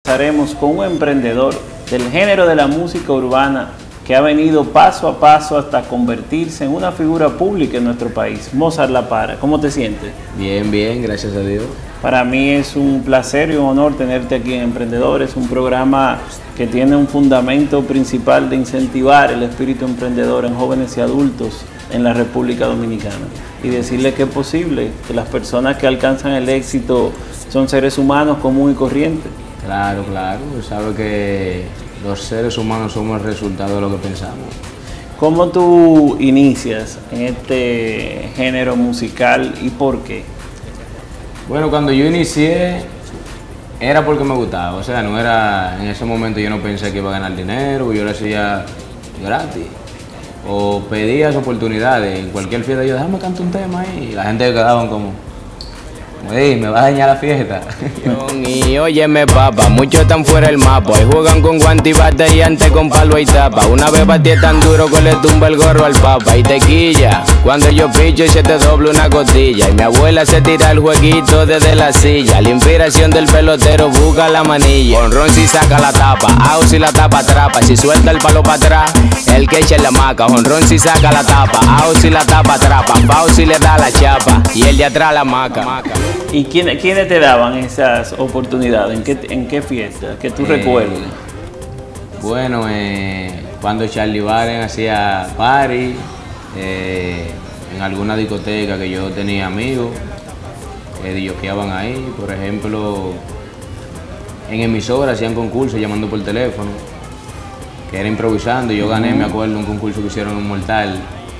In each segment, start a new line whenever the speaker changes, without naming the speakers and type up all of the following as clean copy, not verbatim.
Estaremos con un emprendedor del género de la música urbana que ha venido paso a paso hasta convertirse en una figura pública en nuestro país, Mozart La Para. ¿Cómo te sientes?
Bien, bien, gracias a Dios.
Para mí es un placer y un honor tenerte aquí en Emprendedores, un programa que tiene un fundamento principal de incentivar el espíritu emprendedor en jóvenes y adultos en la República Dominicana y decirles que es posible, que las personas que alcanzan el éxito son seres humanos comunes y corrientes.
Claro, claro, sabe que los seres humanos somos el resultado de lo que pensamos.
¿Cómo tú inicias en este género musical y por qué?
Bueno, cuando yo inicié era porque me gustaba, o sea, no era, en ese momento yo no pensé que iba a ganar dinero, yo lo hacía gratis. O pedías oportunidades, en cualquier fiesta yo, déjame cantar un tema ahí, y la gente quedaban como, hey, me vas a dañar la fiesta.
Y óyeme papa, muchos están fuera del mapa. Y juegan con guante y bate y antes con palo y tapa. Una vez batí tan duro que le tumba el gorro al papa. Y tequilla, cuando yo picho y se te dobla una costilla. Y mi abuela se tira el jueguito desde la silla. La inspiración del pelotero busca la manilla. Con ron si saca la tapa, au si la tapa atrapa. Si suelta el palo para atrás, el que echa en la maca. Con ron si saca la tapa, au si la tapa atrapa. Pau si le da la chapa y el de atrás la maca.
¿Y quiénes te daban esas oportunidades? ¿En qué fiesta? Que tú recuerdes.
Bueno, cuando Charlie Baren hacía party, en alguna discoteca que yo tenía amigos, disjoqueaban ahí, por ejemplo, en emisoras hacían concursos llamando por teléfono, que era improvisando. Yo gané, me acuerdo, un concurso que hicieron en un Mortal,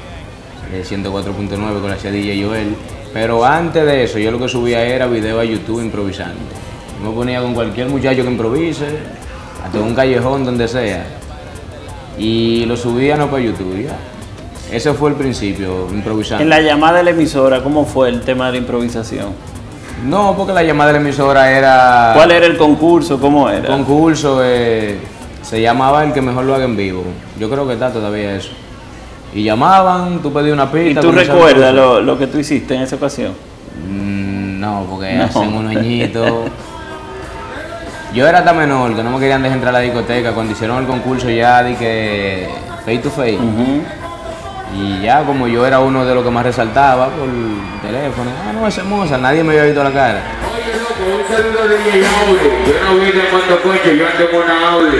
104.9 con la hacía DJ Joel. Pero antes de eso, yo lo que subía era video a YouTube improvisando. Yo me ponía con cualquier muchacho que improvise, hasta un callejón, donde sea, y lo subía no para YouTube, ya. Ese fue el principio, improvisando.
En la llamada de la emisora, ¿cómo fue el tema de la improvisación?
No, porque la llamada de la emisora era...
¿Cuál era el concurso? ¿Cómo era?
El concurso se llamaba El que mejor lo haga en vivo. Yo creo que está todavía eso. Y llamaban, tú pedías una pista.
¿Y tú recuerdas lo que tú hiciste en esa ocasión?
No, porque hacen unos añitos. Yo era tan menor que no me querían dejar entrar a la discoteca. Cuando hicieron el concurso ya di que face to face. Y ya como yo era uno de los que más resaltaba por teléfono, no, ese Mozart, nadie me había visto la cara.
Oye, loco, un saludo de DJ Audi. Yo no vine cuando coche, yo ando con una Audi.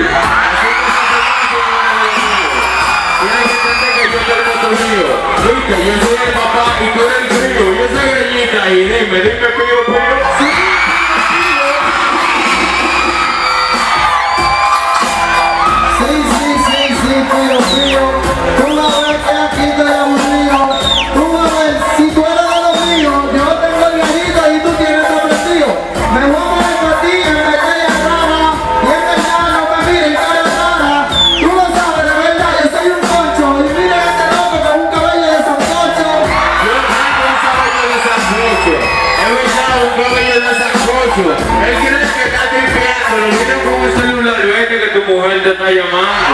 Viste, yo soy el papá y tú eres el frío. Yo soy Greñita y dime, pío, pío.
Sí, pío, pío. Tú a ver que aquí te aburrido. Tú a ver, si tú eres de los míos, yo tengo el viejito y tú tienes tu aprendido. Me voy a poner por ti en la calle rara. Y en verdad no me miren cara rara. Tú lo sabes, de verdad, yo soy un concho. Y mira este loco con un cabello de sancocho.
Yo tengo un cabello de sancocho. Es verdad, un cabello de sancocho. Él quiere que está tripeando. Lo mira con un celular. Vete que tu mujer te está llamando.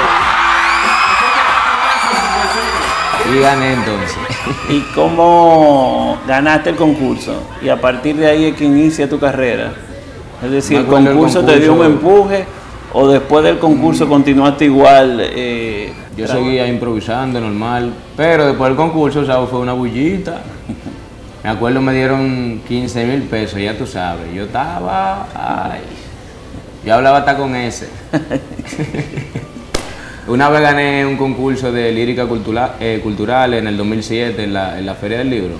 Y gané entonces.
¿Y cómo ganaste el concurso? Y a partir de ahí es que inicia tu carrera. Es decir, ¿el concurso te dio un empuje o después del concurso continuaste igual?
Yo seguía improvisando normal, pero después del concurso, ¿sabes? Fue una bullita. Me acuerdo me dieron 15,000 pesos, ya tú sabes. Yo estaba, yo hablaba hasta con ese. Una vez gané un concurso de lírica cultural en el 2007 en la Feria del Libro.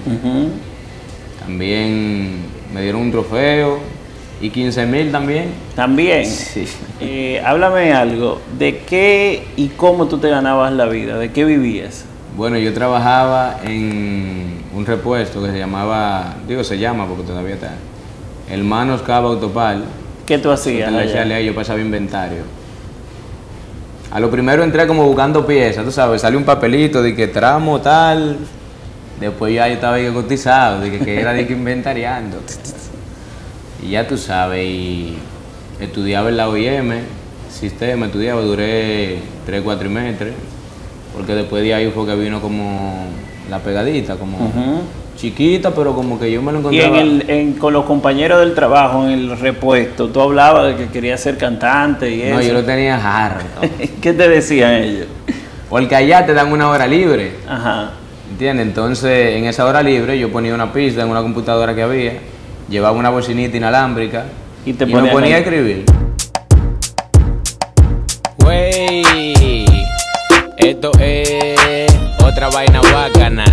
También me dieron un trofeo y 15,000 también.
¿También?
Sí.
Háblame algo, ¿de qué y cómo tú te ganabas la vida? ¿De qué vivías?
Bueno, yo trabajaba en un repuesto que se llamaba, se llama porque todavía está, Hermanos Cava Autopal.
¿Qué tú hacías allá?
Yo pasaba inventario. A lo primero entré como buscando piezas, tú sabes, salió un papelito de que tramo tal, después ya yo estaba ahí cotizado, de que era de que inventariando. Y ya tú sabes, y estudiaba en la OIM, sistema, duré 3 cuatrimestres, porque después de ahí fue que vino como la pegadita, como
Ujú.
chiquita, pero como que yo me lo
Y
encontraba.
con los compañeros del trabajo, en el repuesto, tú hablabas de que querías ser cantante y eso.
No, yo lo tenía harto.
¿Qué te decían ellos?
Porque allá te dan una hora libre,
Ajá.
¿entiendes? Entonces, en esa hora libre yo ponía una pista en una computadora que había, llevaba una bocinita inalámbrica
Y te
me
ponían
ponía a
ahí.
escribir.
Wey, esto es otra vaina bacana.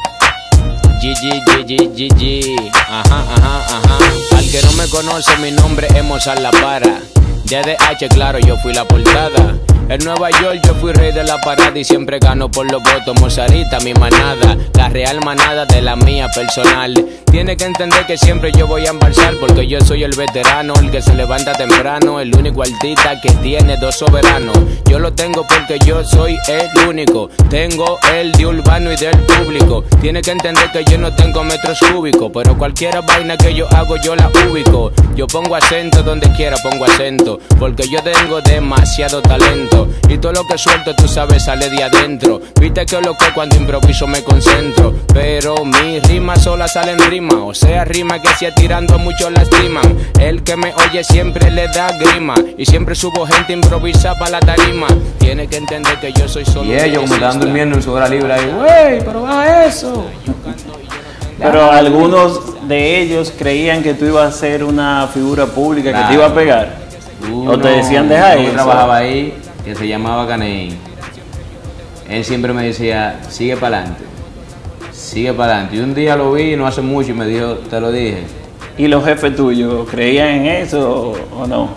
GG. Ajá. Al que no me conoce, mi nombre es Mozart La Para. DDH, claro, yo fui la portada. En Nueva York yo fui rey de la parada y siempre gano por los votos. Mozarita, mi manada, la real manada de la mía personal. Tiene que entender que siempre yo voy a embalsar, porque yo soy el veterano, el que se levanta temprano, el único artista que tiene dos soberanos. Yo lo tengo porque yo soy el único. Tengo el de urbano y del público. Tiene que entender que yo no tengo metros cúbicos, pero cualquier vaina que yo hago yo la ubico. Yo pongo acento donde quiera pongo acento, porque yo tengo demasiado talento. Y todo lo que suelto tú sabes sale de adentro. Viste que lo que cuando improviso me concentro, pero mis rimas solas salen rima. O sea, rima que si tirando muchos lastiman. El que me oye siempre le da grima, y siempre subo gente improvisa para la tarima. Tiene que entender que yo soy solo
Y ellos como estaban
lyricista.
durmiendo en su hora libre ahí, güey, pero baja eso.
Pero algunos de ellos creían que tú ibas a ser una figura pública, que
Claro.
te iba a pegar. O te decían, deja
uno que
eso.
trabajaba ahí, que se llamaba Caneín. Él siempre me decía, sigue para adelante. Sigue para adelante. Y un día lo vi, no hace mucho, y me dijo, te lo dije.
¿Y los jefes tuyos creían en eso o no?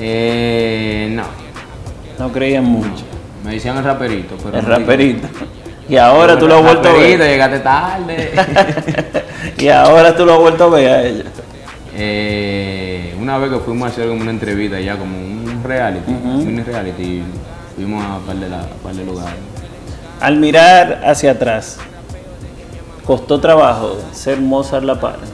No.
No creían mucho.
Me decían el raperito. Pero
El
no digo-
raperito. Y ahora tú lo has vuelto a
Raperito,
ver.
llegaste tarde.
Y ahora tú lo has vuelto a ver a ella.
Una vez que fuimos a hacer como una entrevista ya, como un reality, un mini reality, fuimos a par de lugares.
Al mirar hacia atrás, ¿costó trabajo ser Mozart La Para?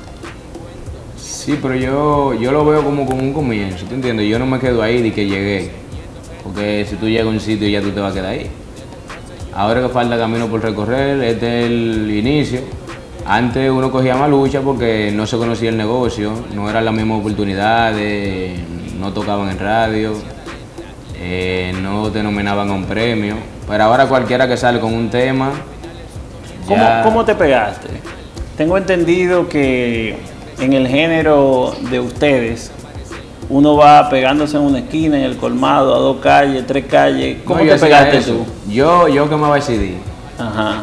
Sí, pero yo lo veo como un comienzo, ¿tú entiendes? Yo no me quedo ahí de que llegué, porque si tú llegas a un sitio ya tú te vas a quedar ahí. Ahora que falta camino por recorrer, este es el inicio. Antes uno cogía más lucha porque no se conocía el negocio, no eran las mismas oportunidades, no tocaban en radio, no te nominaban a un premio. Pero ahora cualquiera que sale con un tema... ya-
¿Cómo te pegaste? Tengo entendido que en el género de ustedes, uno va pegándose en una esquina, en el colmado, a 2 calles, 3 calles.
No,
¿Cómo
yo
te
hacía
pegaste
eso.
tú?
Yo quemaba el CD.
Ajá.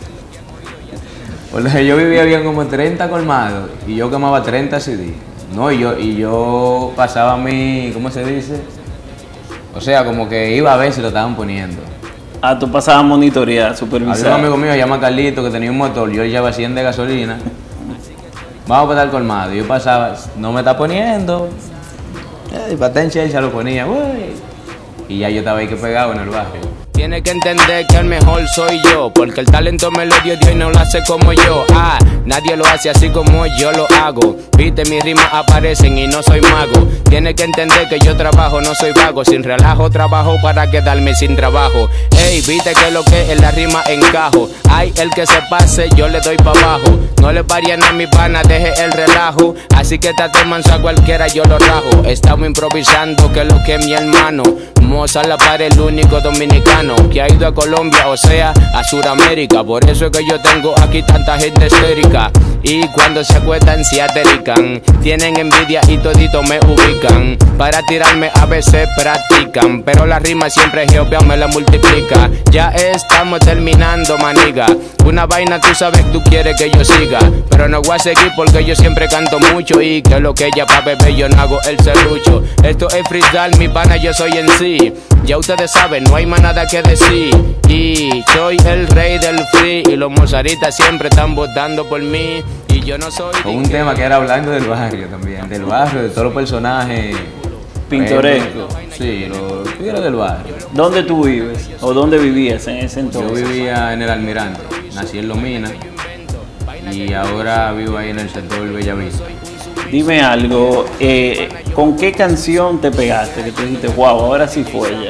Porque yo vivía bien como 30 colmados y yo quemaba 30 CD. No, y yo pasaba mi, ¿cómo se dice? O sea, como que iba a ver si lo estaban poniendo.
Ah, tú pasabas a monitorear,
Había un
supervisar.
amigo mío, se llama Carlito, que tenía un motor, yo le llevaba 100 de gasolina. Vamos para el colmado. Y yo pasaba, no me está poniendo. Y patencia y se lo ponía, güey. Y ya yo estaba ahí que pegado en el barrio.
Tiene que entender que el mejor soy yo, porque el talento me lo dio Dios y no lo hace como yo. Nadie lo hace así como yo lo hago. Viste, mis rimas aparecen y no soy mago. Tiene que entender que yo trabajo, no soy vago. Sin relajo trabajo para quedarme sin trabajo. Ey, viste que lo que en la rima encajo. Ay, el que se pase yo le doy pa' abajo. No le varían a mi pana, deje el relajo. Así que tate manso a cualquiera yo lo rajo. Estamos improvisando que lo que es mi hermano. Mozart La Para, el único dominicano que ha ido a Colombia, o sea, a Sudamérica. Por eso es que yo tengo aquí tanta gente histérica. Y cuando se acuestan se aterican. Tienen envidia y todito me ubican. Para tirarme a veces practican, pero la rima siempre Jehová me la multiplica. Ya estamos terminando, maniga. Una vaina tú sabes que tú quieres que yo siga, pero no voy a seguir porque yo siempre canto mucho. Y que lo que ella pa' beber yo no hago el serrucho. Esto es freestyle, mi pana, yo soy en sí. Ya ustedes saben, no hay más nada que decir. Y soy el rey del free, y los mozaritas siempre están votando por mí. Y yo no soy...
Con un tema que era hablando del barrio también, del barrio, de todos los personajes
Pintoresco.
Sí, los tigres del barrio.
¿Dónde tú vives? ¿O dónde vivías en ese
Yo
entonces?
vivía en el Almirante, nací en Lomina y ahora vivo ahí en el sector Bellavista.
Dime algo, ¿con qué canción te pegaste? Que tú dijiste, wow, ahora sí fue ella.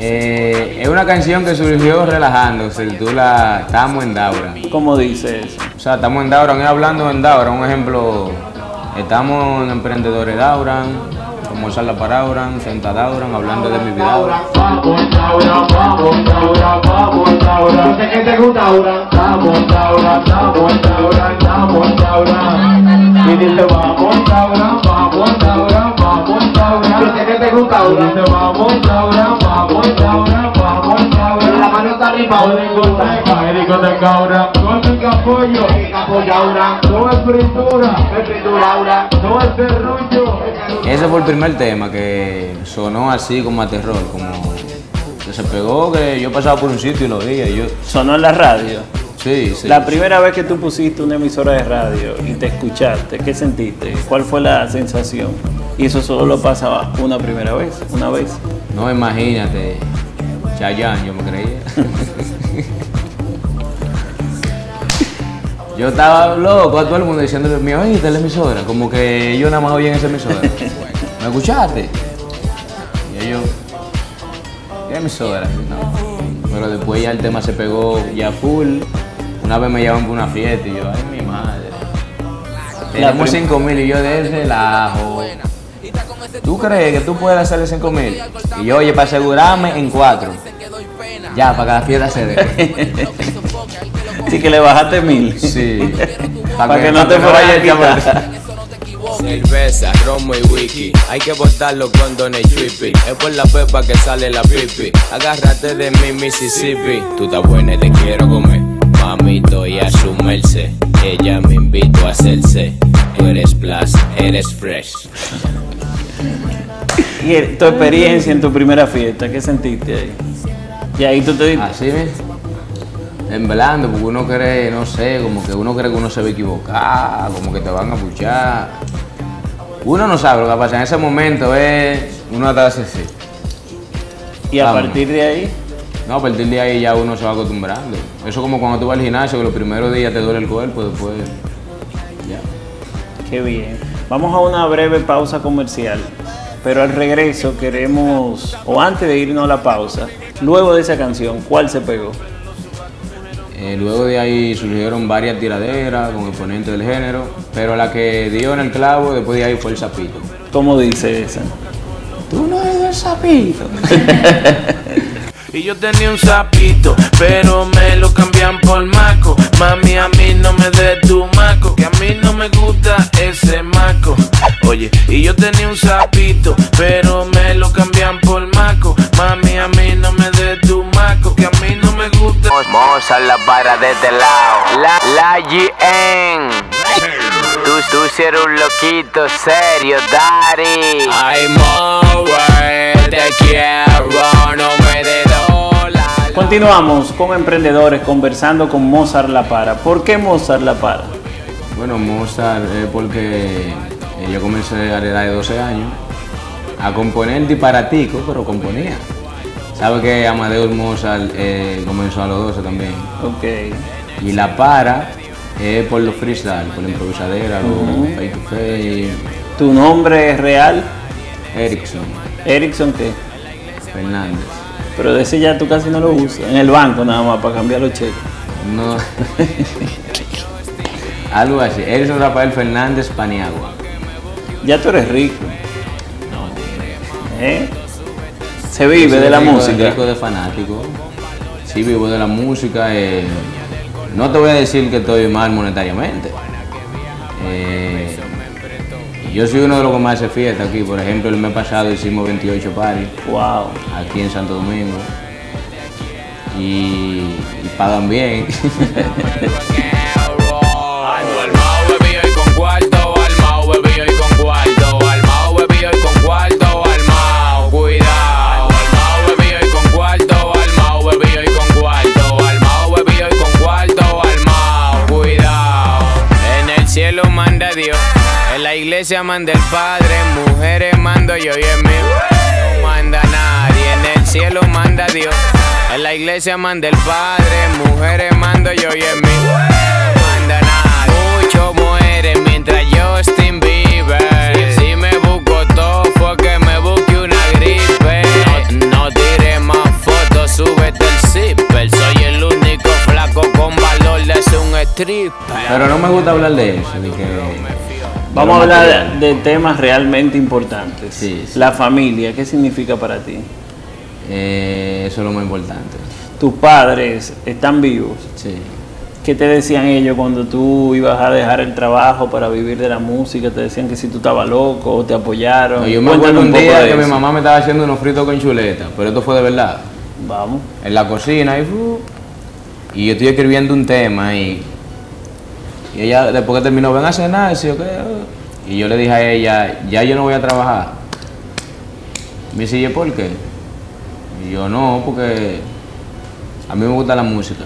Es una canción que surgió relajándose. Estamos en Daura.
¿Cómo dice eso?
O sea, estamos en Daura, hablando en Daura. Un ejemplo, estamos en Emprendedores Dauran, como Sala para Dauran, Senta Dauran, hablando de mi vida.
Vamos Daura, vamos Daura, vamos Daura. Yo sé que te gusta Daura. Vamos Daura, vamos Daura, vamos Daura. Y dice vamos Daura, vamos Daura, vamos Daura. Yo sé que te gusta Daura. Dice vamos Daura, vamos Daura, vamos Daura. La mano está arriba. Discoteca Daura. No es capollo, Daura. No es fritura, Daura. No es serrullo.
Ese fue el primer tema que sonó así como a terror, como que se pegó, que yo pasaba por un sitio y lo oía. Y yo...
Sonó en la radio.
Sí, sí.
La primera vez que tú pusiste una emisora de radio y te escuchaste, ¿qué sentiste? ¿Cuál fue la sensación? Y eso solo lo pasaba una primera vez, una vez.
No, imagínate, Chayanne, yo me creía. Yo estaba loco a todo el mundo diciéndole, ¿me oíste la emisora? Como que yo nada más oía en esa emisora. ¿Me escuchaste? Y ellos, ¿qué emisora? No. Pero después ya el tema se pegó ya full. Una vez me llevaban por una fiesta y yo, ay mi madre. Tenemos 5,000 y yo de ese relajo. ¿Tú crees que tú puedes hacerle 5,000? Y yo, oye, para asegurarme en 4. Ya, para que la fiesta se dé.
Sí, que le bajaste 1,000.
Sí.
Para que no te fuera a quitar.
Cerveza, romo y whisky, hay que botar los condones trippy. Es por la pepa que sale la pipi. Agárrate de mi Mississippi. Tú estás buena y te quiero comer. Mamito y a su merced. Ella me invitó a hacerse. Tú eres plus, eres fresh.
Y tu experiencia en tu primera fiesta, ¿qué sentiste ahí? Y ahí tú te diste.
Así mismo. Temblando, porque uno cree, no sé, como que uno cree que uno se va a equivocar, como que te van a puchar. Uno no sabe lo que pasa en ese momento, uno está así.
Y a partir de ahí,
no, a partir de ahí ya uno se va acostumbrando. Eso es como cuando tú vas al gimnasio, que los primeros días te duele el cuerpo, después ya.
qué bien. Vamos a una breve pausa comercial, pero al regreso queremos, o antes de irnos a la pausa, luego de esa canción, ¿cuál se pegó?
Luego de ahí surgieron varias tiraderas con exponentes del género, pero la que dio en el clavo después de ahí fue el Sapito.
¿Cómo dice esa?
Tú no eres el Sapito.
Y yo tenía un sapito, pero me lo cambian por maco. Mami, a mí no me des tu maco, que a mí no me gusta ese maco. Oye, y yo tenía un sapito, pero me lo cambian por maco. Mami, a mí no me des tu maco, que a mí no me gusta.
Mozart la para de este lado. La GN. Tú si eres un loquito serio, daddy. Ay, Mower, te quiero, no me de dólar.
Continuamos con Emprendedores conversando con Mozart La Para. ¿Por qué Mozart La Para?
Bueno, Mozart es porque yo comencé a la edad de 12 años a componer disparatico, pero componía. ¿Sabe que Amadeus Mozart comenzó a los 12 también?
Ok.
Y La Para es por los freestyle, por la improvisadera, los face to face.
¿Tu nombre es real?
Erickson
¿Erickson qué?
Fernández.
Pero de ese ya tú casi no lo usas. En el banco nada más para cambiar los cheques.
No. Algo así. Erickson Rafael Fernández Paniagua.
Ya tú eres rico. Se vive de la música.
Rico de fanático. Sí, vivo de la música. No te voy a decir que estoy mal monetariamente. Yo soy uno de los que más hace fiesta aquí. Por ejemplo, el mes pasado hicimos 28 parties.
Wow.
Aquí en Santo Domingo. Y pagan bien.
La iglesia manda el Padre, mujeres mando yo y es mío. No manda nadie, en el cielo manda Dios. En la iglesia manda el Padre, mujeres mando yo y es mío. No manda nadie. Muchos mueren mientras Justin Bieber. Si me busco todo fue que me busque una gripe. No tires más tripa.
Pero no me gusta hablar de eso, de que...
Vamos a
de lo
hablar
material.
de temas realmente importantes.
Sí, sí.
La familia, ¿qué significa para ti?
Eso es lo más importante.
Tus padres están vivos.
Sí.
¿Qué te decían ellos cuando tú ibas a dejar el trabajo para vivir de la música? ¿Te decían que si tú estabas loco o te apoyaron?
No, yo me
Cuéntame
acuerdo un
poco
día
de
que mi
eso.
mamá me estaba haciendo unos fritos con chuleta, pero esto fue de verdad.
Vamos.
En la cocina y yo estoy escribiendo un tema y ella después que terminó, ven a cenar, y yo le dije a ella, ya yo no voy a trabajar. Me dice, ¿y por qué? Y yo, no, porque a mí me gusta la música.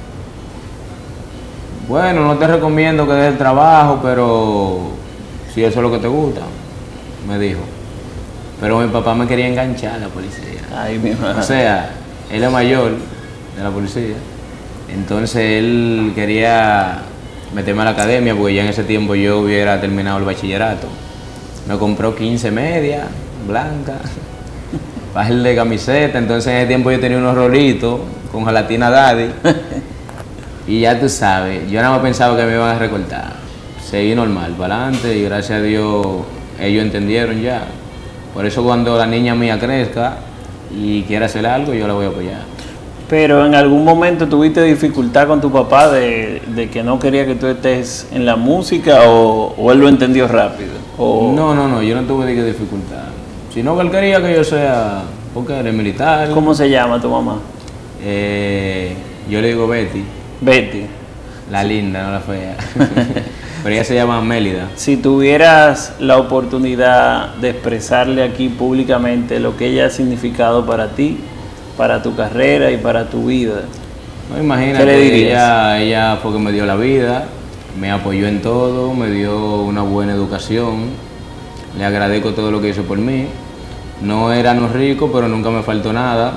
Bueno, no te recomiendo que dejes el trabajo, pero si eso es lo que te gusta, me dijo. Pero mi papá me quería enganchar a la policía.
Ay, mi madre.
O sea, él es mayor de la policía, entonces él quería meterme a la academia porque ya en ese tiempo yo hubiera terminado el bachillerato. Me compró 15 medias blancas, página de camiseta, entonces en ese tiempo yo tenía unos rolitos con gelatina Daddy y ya tú sabes, yo nada más pensaba que me iban a recortar. Seguí normal, para adelante y gracias a Dios ellos entendieron ya. Por eso cuando la niña mía crezca y quiera hacer algo, yo la voy a apoyar.
Pero en algún momento tuviste dificultad con tu papá de que no quería que tú estés en la música o él lo entendió rápido. O,
No, yo no tuve dificultad. Sino que él quería que yo sea, porque eres militar.
¿Cómo se llama tu mamá?
Yo le digo Betty,
Betty.
la linda, no la fea. Pero ella se llama Mélida.
Si tuvieras la oportunidad de expresarle aquí públicamente lo que ella ha significado para ti, para tu carrera y para tu vida,
No, imagínate,
¿qué le dirías?
ella fue que me dio la vida, me apoyó en todo, me dio una buena educación. Le agradezco todo lo que hizo por mí. No éramos ricos, pero nunca me faltó nada.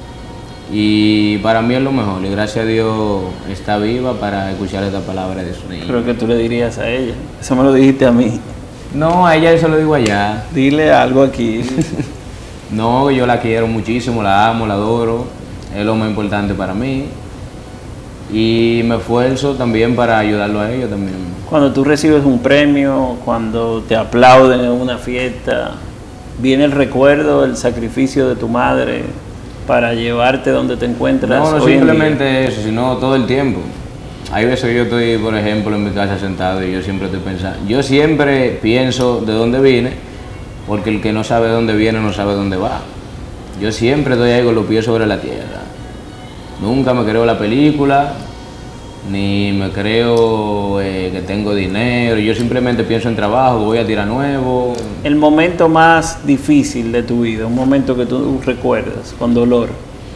Y para mí es lo mejor. Y gracias a Dios está viva para escuchar esta palabra de su niña.
Creo que tú le dirías a ella. Eso me lo dijiste a mí.
No, a ella eso lo digo allá.
Dile algo aquí.
No, yo la quiero muchísimo, la amo, la adoro. Es lo más importante para mí. Y me esfuerzo también para ayudarlo a ella también.
Cuando tú recibes un premio, cuando te aplauden en una fiesta, viene el recuerdo, el sacrificio de tu madre para llevarte donde te encuentras.
No
hoy en día.
simplemente eso, sino todo el tiempo. Hay veces que yo estoy, por ejemplo, en mi casa sentado y yo siempre estoy pensando. Yo siempre pienso de dónde vine, porque el que no sabe de dónde viene no sabe dónde va. Yo siempre estoy ahí con los pies sobre la tierra. Nunca me creo la película, ni me creo que tengo dinero. Yo simplemente pienso en trabajo, voy a tirar nuevo.
El momento más difícil de tu vida, un momento que tú recuerdas con dolor.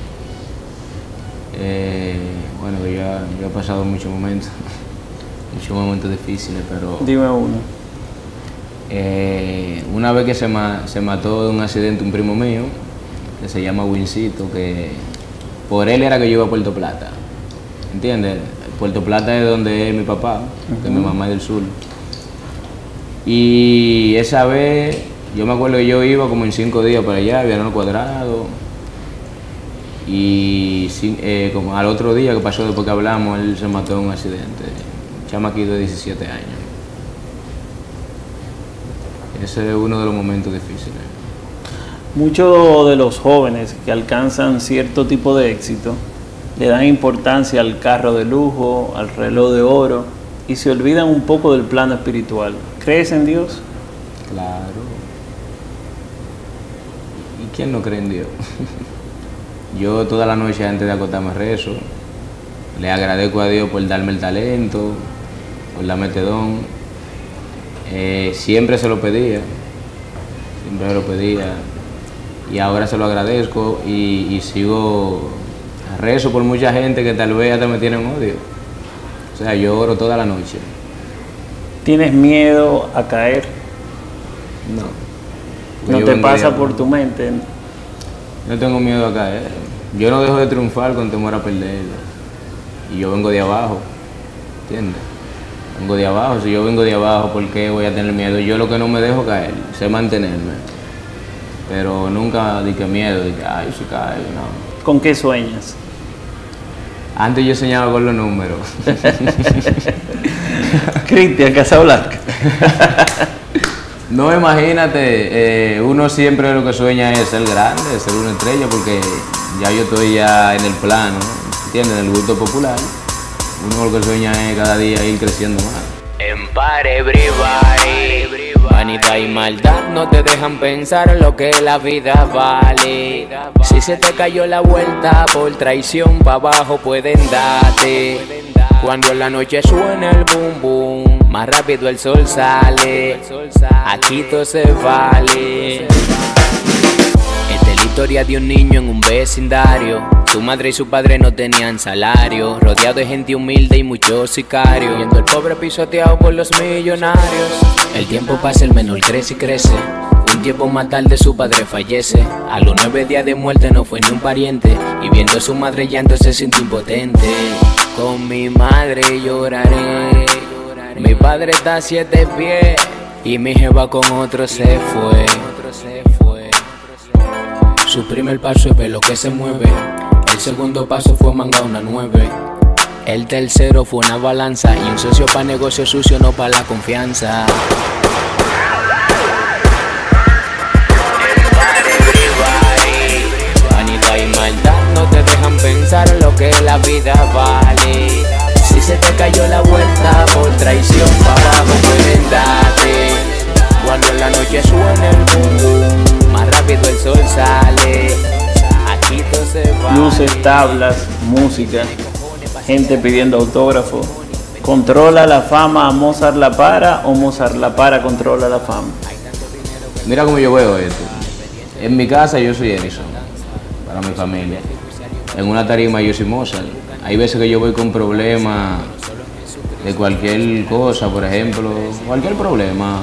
Bueno, yo he pasado muchos momentos difíciles, pero
Dime uno.
una vez que se mató de un accidente un primo mío, que se llama Wincito, que por él era que yo iba a Puerto Plata, ¿entiendes? Puerto Plata es donde es mi papá, que mi mamá es del sur. Y esa vez, yo me acuerdo que yo iba como en 5 días para allá, Villanueva Cuadrado. Y como al otro día que pasó después que hablamos, él se mató en un accidente. Un chamaquito de 17 años. Ese es uno de los momentos difíciles.
Muchos de los jóvenes que alcanzan cierto tipo de éxito le dan importancia al carro de lujo, al reloj de oro y se olvidan un poco del plano espiritual. ¿Crees en Dios?
Claro. ¿Y quién no cree en Dios? Yo toda la noche antes de acostarme rezo. Le agradezco a Dios por darme el talento, por darme este don. Siempre se lo pedía. Y ahora se lo agradezco y sigo, rezo por mucha gente que tal vez hasta me tienen odio. O sea, yo oro toda la noche.
¿Tienes miedo a caer?
No.
¿No
Yo
te
vengo
pasa
de-
por tu mente?
No tengo miedo a caer. Yo no dejo de triunfar con temor a perder. Y yo vengo de abajo, ¿entiendes? Vengo de abajo. Si yo vengo de abajo, ¿por qué voy a tener miedo? Yo lo que no me dejo caer, sé mantenerme. Pero nunca di que miedo, di que, ay, si caigo, no.
¿Con qué sueñas?
Antes yo soñaba con los números.
Cristian Casablanca.
No, imagínate, uno siempre lo que sueña es ser grande, ser una estrella, porque ya yo estoy ya en el plano, ¿entiendes? En el gusto popular. Uno lo que sueña es cada día ir creciendo más.
Empare, everybody. Vanidad y maldad no te dejan pensar lo que la vida vale. Si se te cayó la vuelta por traición, pa' abajo pueden darte. Cuando en la noche suena el boom boom, más rápido el sol sale. Aquí todo se vale. Esta es la historia de un niño en un vecindario. Su madre y su padre no tenían salario, rodeado de gente humilde y muchos sicarios, viendo el pobre pisoteado por los millonarios. El tiempo pasa, el menor crece y crece. Un tiempo más tarde su padre fallece. A los 9 días de muerte no fue ni un pariente, y viendo a su madre llanto se sintió impotente. Con mi madre lloraré, mi padre está a 7 pies y mi jeva con otro se fue. Su primer paso es ver lo que se mueve. El segundo paso fue mangar una 9. El tercero fue una balanza y un socio para negocio sucio, no para la confianza. Vanidad y maldad no te dejan pensar lo que la vida vale. Si se te cayó la vuelta por traición, pa' abajo pueden darte. Cuando en la noche suena el boom boom, más rápido el sol sale. Aquí todo se va.
Luces, tablas, música, gente pidiendo autógrafo. ¿Controla la fama a Mozart La Para o Mozart La Para controla la fama?
Mira cómo yo veo esto. En mi casa yo soy Edison, para mi familia. En una tarima yo soy Mozart. Hay veces que yo voy con problemas de cualquier cosa, por ejemplo, cualquier problema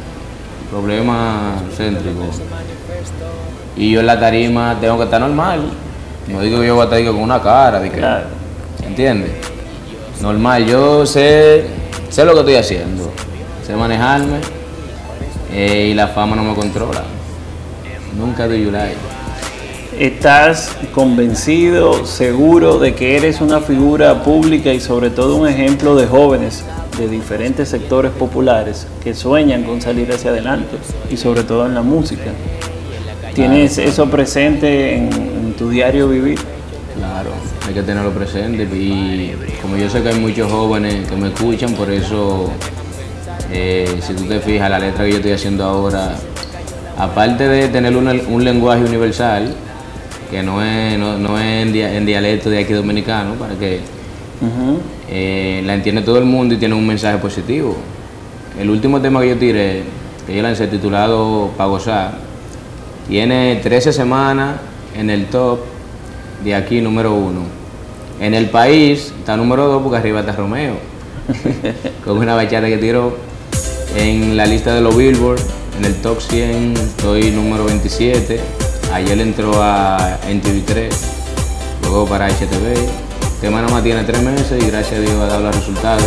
céntrico. Y yo en la tarima tengo que estar normal. No digo que yo voy a estar con una cara, de que,
Claro.
¿entiendes? Normal, yo sé lo que estoy haciendo, sé manejarme y la fama no me controla. Nunca do you like.
¿Estás convencido, seguro de que eres una figura pública y sobre todo un ejemplo de jóvenes de diferentes sectores populares que sueñan con salir hacia adelante y sobre todo en la música? ¿Tienes eso presente en tu diario vivir?
Claro, hay que tenerlo presente y como yo sé que hay muchos jóvenes que me escuchan, por eso si tú te fijas la letra que yo estoy haciendo ahora, aparte de tener un lenguaje universal, que no es en dialecto de aquí dominicano, para que la entiende todo el mundo y tiene un mensaje positivo. El último tema que yo tiré, que yo lancé titulado Pa' Gozar, tiene 13 semanas en el top de aquí número 1. En el país está número 2 porque arriba está Romeo, con una bachata que tiró. En la lista de los Billboard, en el top 100, estoy número 27. Ayer entró a NTV3, luego para HTV. El tema nada más tiene 3 meses y gracias a Dios ha dado los resultados.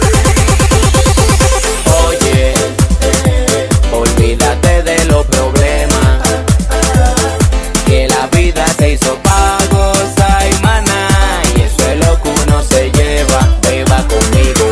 Oye, olvídate de los problemas, que la vida se hizo pa' gozar y maná, y eso es lo que uno se lleva. Beba conmigo,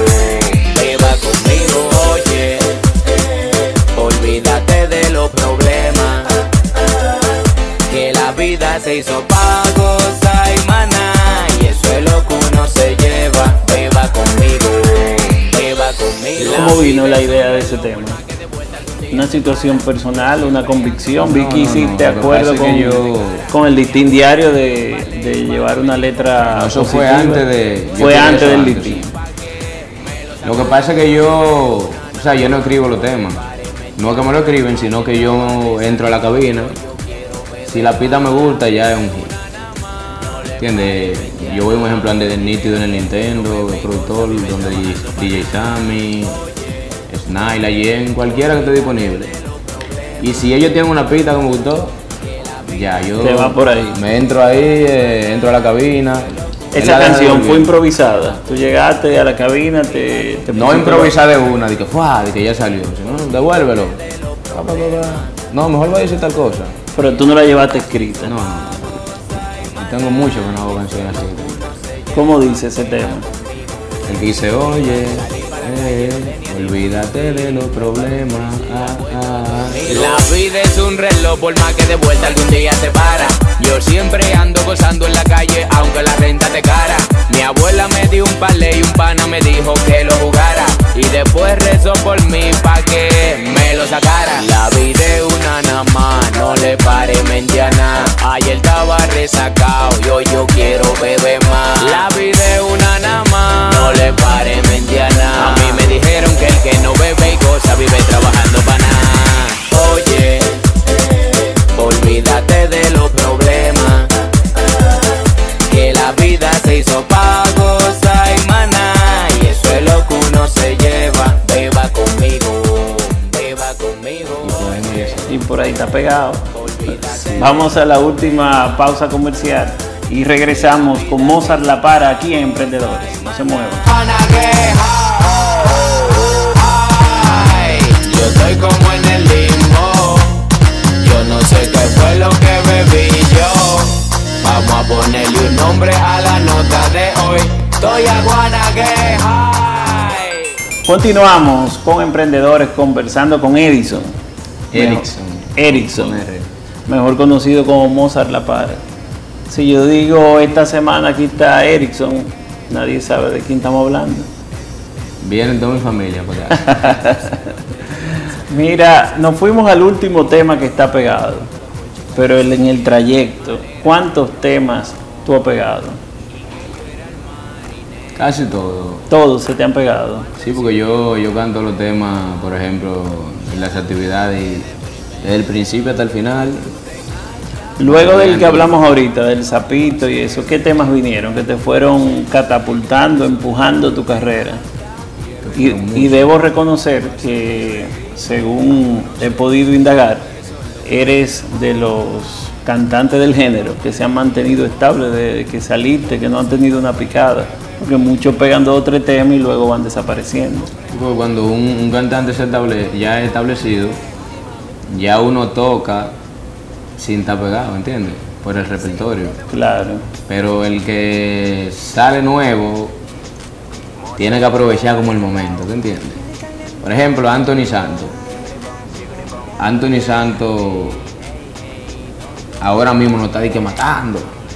oye, olvídate de los problemas, que la vida se hizo pa' gozar y maná, y eso es lo que uno se lleva. Beba conmigo.
¿Cómo vino la idea de ese tema? ¿Una situación personal, una convicción? Vi que hiciste acuerdo con el listín diario de llevar una letra
No, eso
positiva.
fue antes de...
Fue antes del
antes,
listín.
sí. Lo que pasa es que yo no escribo los temas. No que me lo escriben, sino que yo entro a la cabina. Si la pista me gusta, ya es un hit. ¿Entiendes? Yo voy un ejemplo de Nítido en el Nintendo, el productor, donde DJ Sammy, Snyle, Allen, cualquiera que esté disponible. Y si ellos tienen una pista que me gustó, ya yo
Te va por ahí.
me entro ahí, entro a la cabina.
Esa canción fue improvisada. Tú llegaste a la cabina, te
No
pusiste-
improvisar de una, de que ¡fua! De que ya salió. Si no, devuélvelo. No, mejor voy a decir tal cosa.
Pero tú no la llevaste escrita.
No. Y tengo mucho que no hago canciones así.
¿Cómo dice ese tema?
El que dice, oye, olvídate de los problemas.
La vida es un reloj, por más que de vuelta algún día te para. Yo siempre ando gozando en la calle, aunque la renta te cara. Mi abuela me dio un palé y un pana me dijo que lo jugara. Y después rezó por mí pa' que me lo sacara. La vida es una nada más, no le pare mente a nada. Ayer estaba resacado y hoy yo quiero beber más. La vida es una nada más, no le pare mente a nada. A mí me dijeron que el que no bebe y goza vive trabajando para nada. Oye, olvídate de los problemas, que la vida se hizo pa' gozar y maná. Y eso es lo que uno se lleva. Beba conmigo, beba conmigo.
Y por ahí está pegado. Vamos a la última pausa comercial y regresamos con Mozart La Para aquí en Emprendedores. No se muevan.
Yo estoy como en el limbo. Yo no sé qué fue lo que bebí yo. Vamos a ponerle un nombre a la nota de hoy. Estoy a Guanaque High.
Continuamos con Emprendedores conversando con Edison. Erickson, mejor conocido como Mozart La Para. Si yo digo esta semana aquí está Erickson, nadie sabe de quién estamos hablando.
Viene toda mi familia por acá.
Mira, nos fuimos al último tema que está pegado, pero en el trayecto, ¿cuántos temas tú has pegado?
Casi todo.
Todos se te han pegado.
Sí, porque yo canto los temas, por ejemplo, en las actividades, desde el principio hasta el final.
Luego del que hablamos ahorita, del sapito y eso, ¿qué temas vinieron que te fueron catapultando, empujando tu carrera? Y debo reconocer que, según he podido indagar, eres de los cantantes del género que se han mantenido estables desde que saliste, que no han tenido una picada, porque muchos pegan 2 o 3 temas y luego van desapareciendo.
Cuando un cantante se ya establecido, ya uno toca sin estar pegado, ¿entiendes? Por el repertorio.
Claro.
Pero el que sale nuevo tiene que aprovechar como el momento, ¿te entiendes? Por ejemplo, Anthony Santos. Anthony Santos ahora mismo no está de que matando,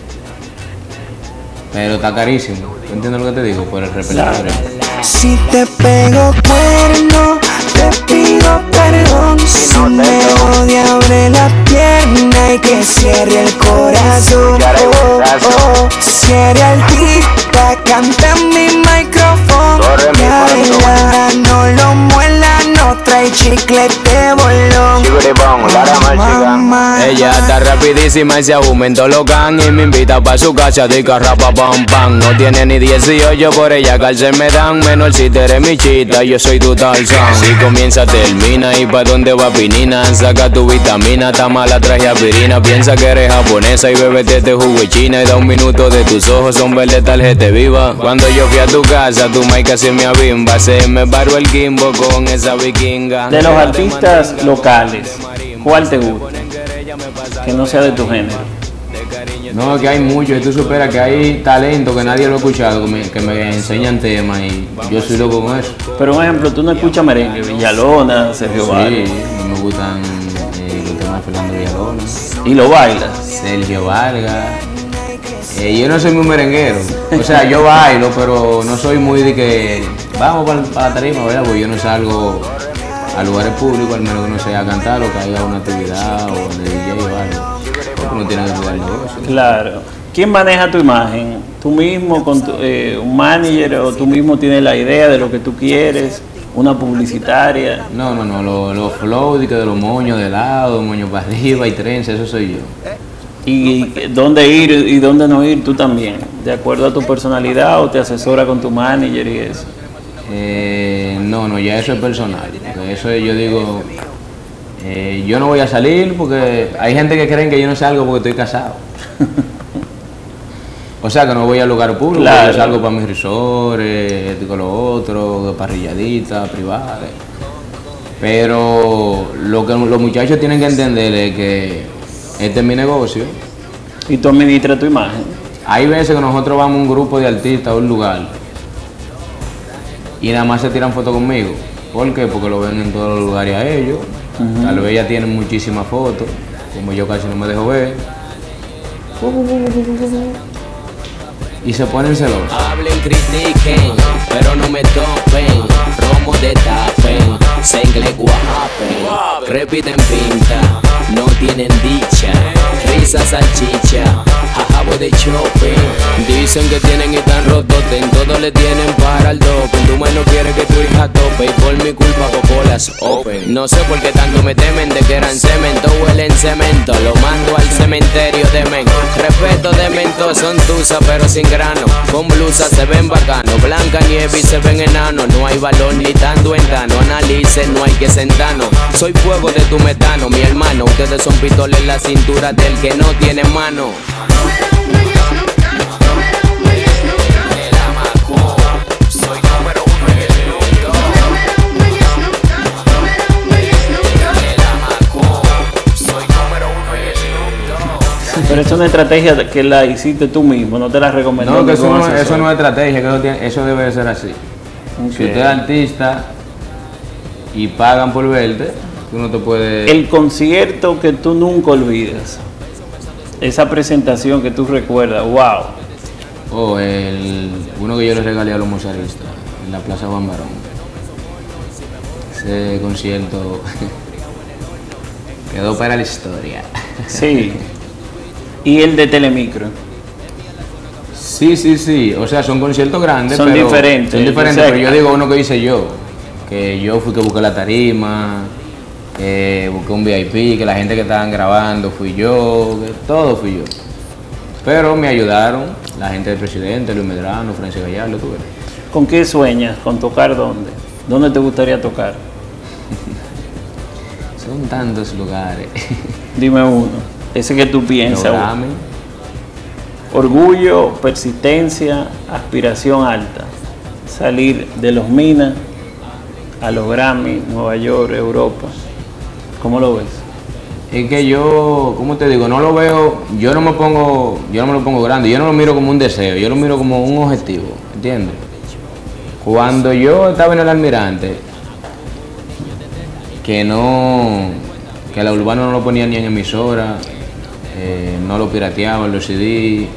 pero está carísimo. ¿Tú entiendes lo que te digo? Por el repertorio.
Si te pego cuerno, te pido perdón. Si me odia, abre la pierna y que cierre el corazón. Cierre el tic-tac, canta en mi micrófono. Ya, no lo muela, no trae chicle de bolón.
Ella está rapidísima y se aumentó los gang. Y me invita pa' su casa de carrapa pam pam. No tiene ni 18, por ella cárcel me dan. Menor si te eres mi chita, yo soy tu Tarzán. Si comienza, termina y pa' dónde va pinina. Saca tu vitamina, está mala, traje aspirina. Piensa que eres japonesa y bebete este jugo de China. Y da un minuto de tus ojos, son verde tarjeta viva. Cuando yo fui a tu casa, tu mic casi me abimba. Se me paró el gimbo con esa vikinga.
De los artistas locales, ¿cuál te gusta? Que no sea de tu género.
No, que hay mucho, y tú superas que hay talento que nadie lo ha escuchado, que me enseñan temas y yo soy loco con eso.
Pero un ejemplo, tú no escuchas merengue, Villalona, Sergio Vargas.
Sí, me gustan los temas de Fernando Villalona.
¿Y lo bailas?
Sergio Vargas. Yo no soy muy merenguero, o sea, yo bailo, pero no soy muy de que vamos para la tarima, ¿verdad? Porque yo no salgo a lugares públicos, al menos que no sea a cantar o que haya una actividad o de DJ o algo. Porque no tiene que cuidar el negocio.
Claro. ¿Quién maneja tu imagen? ¿Tú mismo con un manager o tú mismo tienes la idea de lo que tú quieres? ¿Una publicitaria?
No, los flow de los moños de lado, moños para arriba y trenza, eso soy yo.
¿Y dónde ir y dónde no ir tú también? ¿De acuerdo a tu personalidad o te asesora con tu manager y eso?
No, ya eso es personal. Eso yo digo, yo no voy a salir porque hay gente que creen que yo no salgo porque estoy casado. O sea, que no voy a lugar público, claro. Yo salgo para mis resorts, con lo otro, parrilladitas, privadas. Pero lo que los muchachos tienen que entender es que este es mi negocio.
¿Y tú administras tu imagen?
Hay veces que nosotros vamos un grupo de artistas a un lugar y nada más se tiran fotos conmigo. ¿Por qué? Porque lo ven en todos los lugares a ellos. Tal vez ya tienen muchísimas fotos, como yo casi no me dejo ver. Y se ponen celosos.
Hablen, critiquen, pero no me topen. Romo de tapen, sengle guapen. Repiten pinta, no tienen dicha. Risa salchicha, jajabo de shopping. Dicen que tienen y tan rototen, todo le tienen para el doping. Tu no quiere que tu hija tope y por mi culpa popolas open. No sé por qué tanto me temen de que eran cemento, huelen cemento. Lo mando al cementerio de men. Respeto de mento, son tusa pero sin grano. Con blusa se ven bacano, blanca nieve y se ven enanos. No hay valor ni tanto ventano, analice, no hay que sentarnos. Soy fuego de tu metano, mi hermano. Ustedes son pistolas en la cintura del que no tiene mano.
Pero es una estrategia que la hiciste tú mismo, no te la recomendó.
No, que eso no es estrategia, que eso debe de ser así.
Okay.
Si usted es artista y pagan por verte, tú no te puedes...
El concierto que tú nunca olvidas, esa presentación que tú recuerdas, wow.
Oh, uno que yo le regalé a los mozaristas en la Plaza Juan Barón. Ese concierto quedó para la historia.
Sí. ¿Y el de Telemicro?
Sí. O sea, son conciertos grandes,
son
pero
diferentes.
Son diferentes, pero yo digo uno que hice yo. Que yo fui que busqué la tarima, busqué un VIP, que la gente que estaban grabando fui yo, que todo fui yo. Pero me ayudaron la gente del presidente, Luis Medrano, Francis Gallardo, tú ves.
¿Con qué sueñas? ¿Con tocar dónde? ¿Dónde te gustaría tocar?
Son tantos lugares.
Dime uno. Ese que tú piensas.
Grammy.
Orgullo, persistencia, aspiración alta. Salir de los Minas a los Grammy, Nueva York, Europa. ¿Cómo lo ves?
Es que yo, ¿cómo te digo? No lo veo, yo no me lo pongo grande, yo no lo miro como un deseo, yo lo miro como un objetivo, ¿entiendes? Cuando yo estaba en el Almirante, que la Urbana no lo ponía ni en emisora, no lo pirateaban los CD.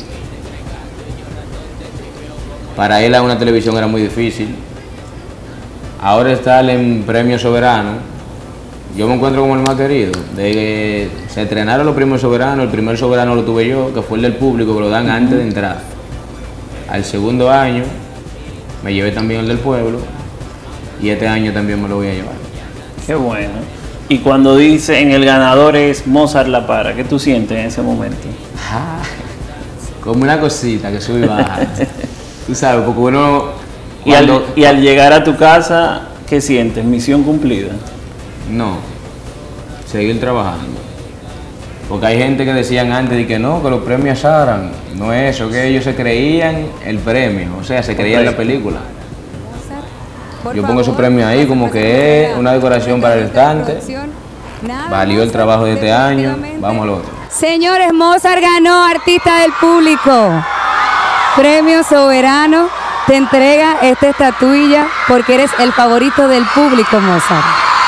Para él a una televisión era muy difícil. Ahora está en Premio Soberano. Yo me encuentro como el más querido. De que se estrenaron los premios soberanos, el primer soberano lo tuve yo, que fue el del público, que lo dan antes de entrar. Al segundo año me llevé también el del pueblo y este año también me lo voy a llevar.
Qué bueno. Y cuando dicen el ganador es Mozart La Para, ¿qué tú sientes en ese momento?
Como una cosita que sube y baja. Tú sabes, porque uno...
Y al llegar a tu casa, ¿qué sientes? ¿Misión cumplida?
No, seguir trabajando. Porque hay gente que decían antes de que no, que los premios asaran. No es eso, que ellos se creían el premio, o sea, se creían la película. Yo pongo su premio ahí como que es una decoración para el estante. Valió el trabajo de este año, vamos al otro.
Señores, Mozart ganó Artista del Público. Premio Soberano, te entrega esta estatuilla porque eres el favorito del público, Mozart.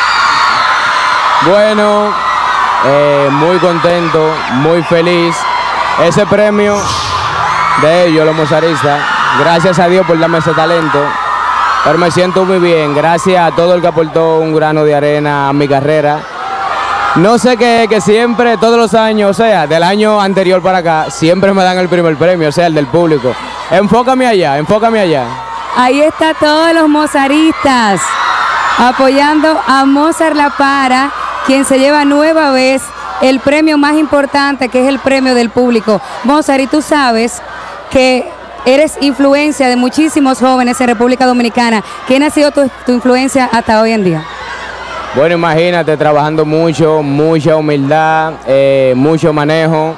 Bueno, muy contento, muy feliz. Ese premio de ellos, los mozaristas, gracias a Dios por darme ese talento. Pero me siento muy bien, gracias a todo el que aportó un grano de arena a mi carrera. No sé qué, que siempre, todos los años, o sea, del año anterior para acá, siempre me dan el primer premio, o sea, el del público. Enfócame allá, enfócame allá.
Ahí está todos los mozaristas apoyando a Mozart La Para, quien se lleva nueva vez el premio más importante, que es el premio del público. Mozart, y tú sabes que eres influencia de muchísimos jóvenes en República Dominicana. ¿Quién ha sido tu influencia hasta hoy en día?
Bueno, imagínate, trabajando mucho, mucha humildad, mucho manejo.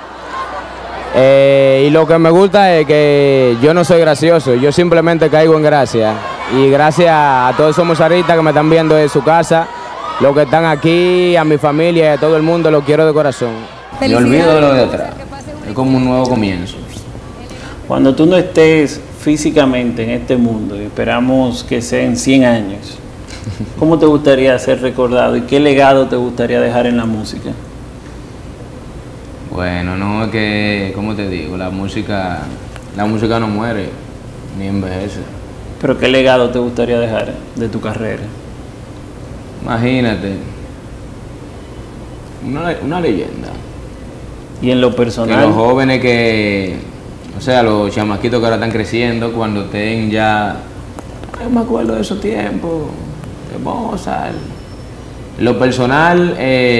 Y lo que me gusta es que yo no soy gracioso, yo simplemente caigo en gracia. Y gracias a todos esos mozaristas que me están viendo de su casa, los que están aquí, a mi familia y a todo el mundo, los quiero de corazón.
Me olvido de lo de atrás, es como un nuevo comienzo.
Cuando tú no estés físicamente en este mundo, y esperamos que sea en 100 años, ¿cómo te gustaría ser recordado y qué legado te gustaría dejar en la música?
Bueno, no es que, ¿cómo te digo? La música no muere ni envejece.
¿Pero qué legado te gustaría dejar de tu carrera?
Imagínate, una leyenda.
Y en lo
Que
personal,
los jóvenes o sea, los chamaquitos que ahora están creciendo, cuando estén ya, yo me acuerdo de esos tiempos, de Mozart. En lo personal,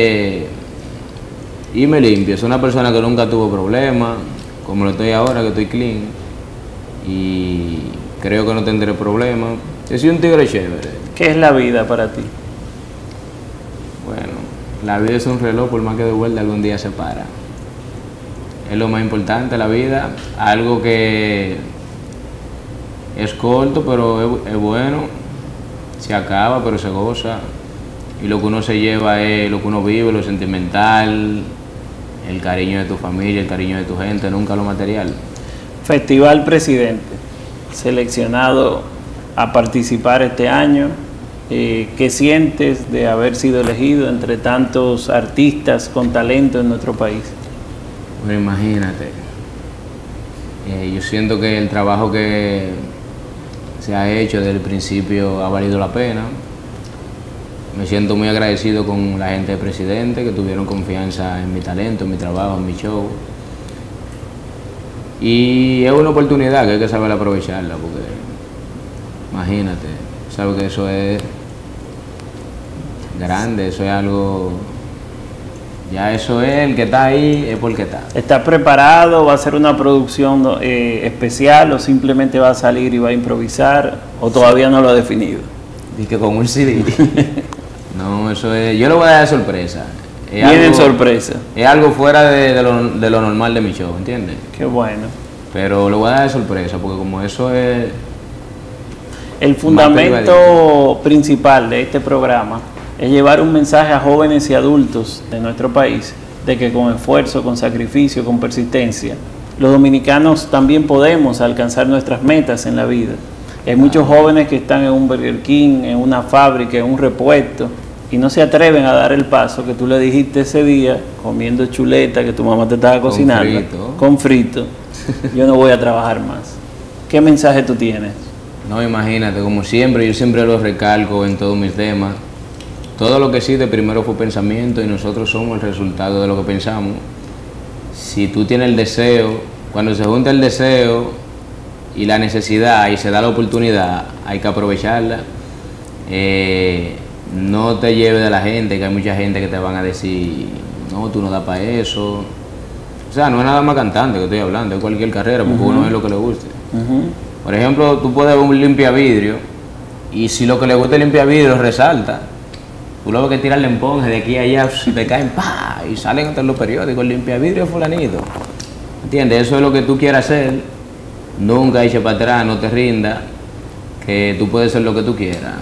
y me limpio, soy una persona que nunca tuvo problemas, como lo estoy ahora, que estoy clean, y creo que no tendré problemas. Yo soy un tigre chévere.
¿qué es la vida para ti?
Bueno, la vida es un reloj, por más que de vuelta algún día se para. Es lo más importante, la vida, algo que es corto, pero es bueno, se acaba, pero se goza. Y lo que uno se lleva es lo que uno vive, lo sentimental, el cariño de tu familia, el cariño de tu gente, nunca lo material.
Festival Presidente, seleccionado a participar este año. ¿Qué sientes de haber sido elegido entre tantos artistas con talento en nuestro país?
Bueno, imagínate, yo siento que el trabajo que se ha hecho desde el principio ha valido la pena. Me siento muy agradecido con la gente de Presidente que tuvieron confianza en mi talento, en mi trabajo, en mi show. Y es una oportunidad que hay que saber aprovecharla, porque imagínate, sabes que eso es grande, eso es algo... Ya eso es, el que está ahí es porque está.
¿Estás preparado? ¿Va a ser una producción especial o simplemente va a salir y va a improvisar? ¿O todavía no lo ha definido?
Y que con un CD. No, eso es... Yo le voy a dar sorpresa.
Vienen sorpresa.
Es algo fuera de lo normal de mi show, ¿entiendes?
Qué bueno.
Pero le voy a dar sorpresa, porque como eso es...
El fundamento principal de este programa es llevar un mensaje a jóvenes y adultos de nuestro país de que con esfuerzo, con sacrificio, con persistencia, los dominicanos también podemos alcanzar nuestras metas en la vida. Hay muchos jóvenes que están en un Burger King, en una fábrica, en un repuesto y no se atreven a dar el paso que tú le dijiste ese día comiendo chuleta que tu mamá te estaba cocinando con frito. Yo no voy a trabajar más. ¿Qué mensaje tú tienes?
No, imagínate, como siempre, yo siempre lo recalco en todos mis temas. Todo lo que existe primero fue pensamiento y nosotros somos el resultado de lo que pensamos. Si tú tienes el deseo, cuando se junta el deseo y la necesidad y se da la oportunidad, hay que aprovecharla. No te lleves de la gente, que hay mucha gente que te van a decir, no, tú no das para eso. O sea, no es nada más cantante que estoy hablando, es cualquier carrera, porque uno es lo que le guste. Por ejemplo, tú puedes ver un limpiavidrio y si lo que le gusta el limpiavidrio resalta, tú luego que tiras el emponje de aquí a allá, te caen ¡pah! Y salen hasta los periódicos, limpiavidrio fulanito. ¿Entiendes? Eso es lo que tú quieras hacer. Nunca eches para atrás, no te rindas, que tú puedes ser lo que tú quieras.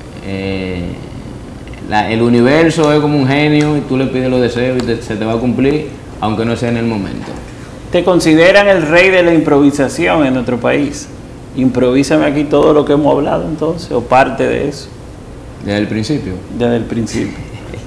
El universo es como un genio y tú le pides los deseos y se te va a cumplir, aunque no sea en el momento.
¿Te consideran el rey de la improvisación en nuestro país? Improvísame aquí todo lo que hemos hablado entonces, o parte de eso.
Desde el principio.
Desde el principio.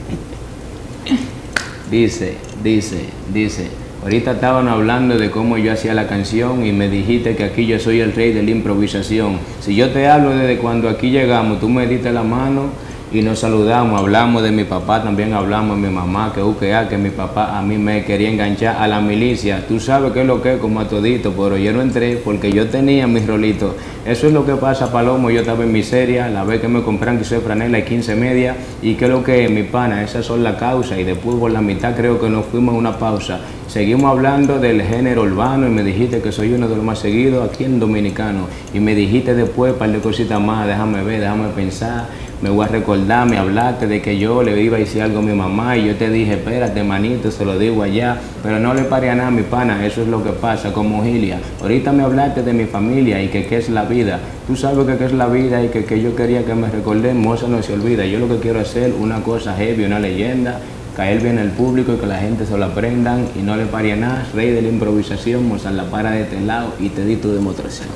Dice, ahorita estaban hablando de cómo yo hacía la canción y me dijiste que aquí yo soy el rey de la improvisación. Si yo te hablo desde cuando aquí llegamos, tú me diste la mano y nos saludamos, hablamos de mi papá, también hablamos de mi mamá, que mi papá a mí me quería enganchar a la milicia. Tú sabes qué es lo que es como a todito, pero yo no entré porque yo tenía mis rolitos. Eso es lo que pasa, Palomo, yo estaba en miseria, la vez que me compran quise franela y 15 media, y qué es lo que es, mi pana, esas son las causas, y después por la mitad creo que nos fuimos a una pausa. Seguimos hablando del género urbano y me dijiste que soy uno de los más seguidos aquí en Dominicano, y me dijiste después un par de cositas más, déjame ver, déjame pensar. Me voy a recordar, me hablaste de que yo le iba a decir algo a mi mamá y yo te dije, espérate manito, se lo digo allá, pero no le pare a nada, mi pana, eso es lo que pasa como Gilia. Ahorita me hablaste de mi familia y que qué es la vida. Tú sabes que qué es la vida y que yo quería que me recordé, Mozart no se olvida. Yo lo que quiero hacer una cosa heavy, una leyenda, caer bien al público y que la gente se lo aprendan y no le pare a nada. Rey de la improvisación, Mozart La Para de este lado y te di tu demostración.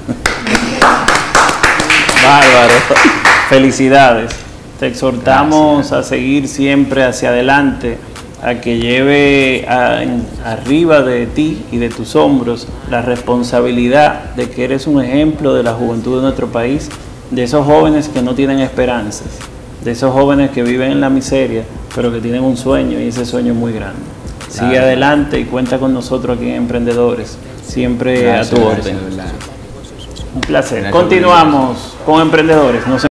Bárbaro, felicidades. Te exhortamos a seguir siempre hacia adelante, a que lleve arriba de ti y de tus hombros la responsabilidad de que eres un ejemplo de la juventud de nuestro país, de esos jóvenes que no tienen esperanzas, de esos jóvenes que viven en la miseria, pero que tienen un sueño y ese sueño es muy grande. Sigue adelante y cuenta con nosotros aquí en Emprendedores, siempre a tu orden. Un placer. Continuamos con Emprendedores.